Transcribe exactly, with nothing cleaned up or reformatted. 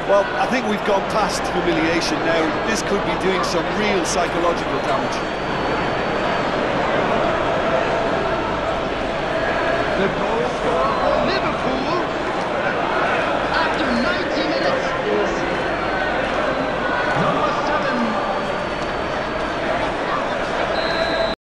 Well, I think we've gone past humiliation now. This could be doing some real psychological damage. Good.